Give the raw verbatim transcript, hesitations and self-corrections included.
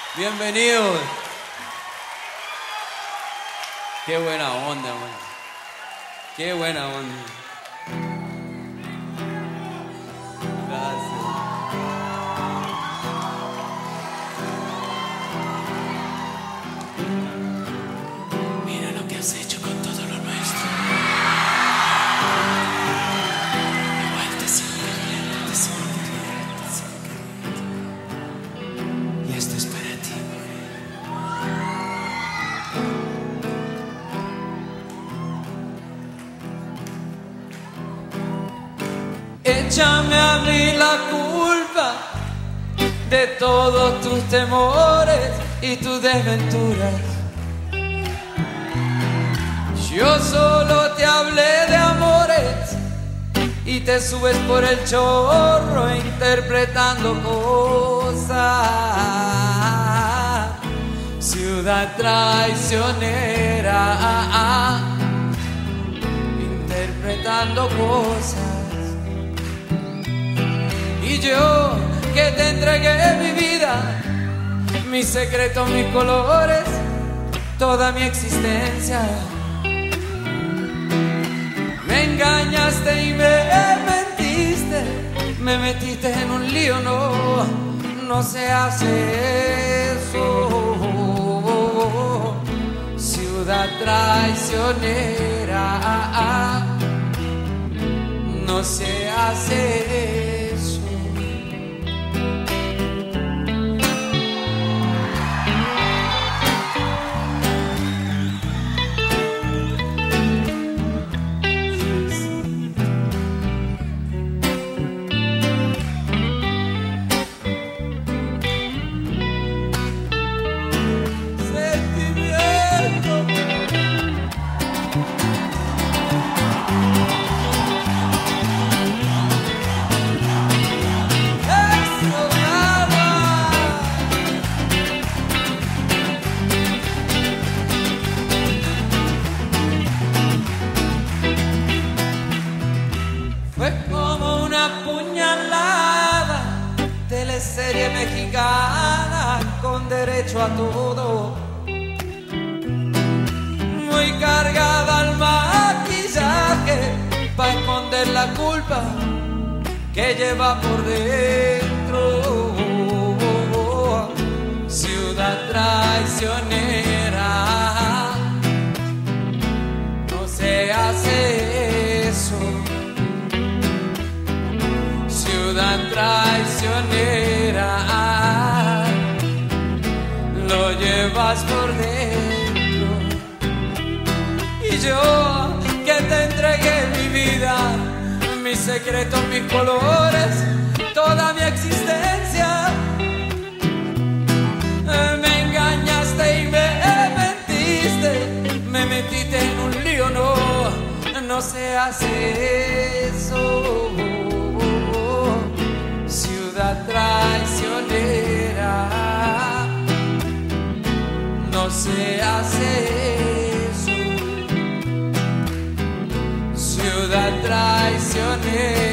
Bienvenidos. Qué buena onda, man. Qué buena onda. Gracias. Mira lo que has hecho con todo lo nuestro. Igual te sigo queriendo, te sigo queriendo, te sigo queriendo. Y esto es para ti. Échame a mí la culpa de todos tus temores y tus desventuras. Yo solo te hablé de amores y te subes por el chorro interpretando cosas. Ciudad traicionera, interpretando cosas. Y yo que te entregué mi vida, mis secretos, mis colores, toda mi existencia. Me engañaste y me mentiste, me metiste en un lío, no, no se hace eso. Ciudad traicionera, no se hace eso. Fue como una puñalada, teleserie mexicana con derecho a todo, muy cargada al maquillaje para esconder la culpa que lleva por dentro. Ciudad traicionera, no se hace eso. Ciudad traicionera, lo llevas por dentro. Y yo que te entregué mi vida, mis secretos, mis colores, toda mi existencia. Me engañaste y me mentiste, me metiste en un lío, no, no se hace eso. Ciudad traicionera, no se hace eso. Ciudad traicionera.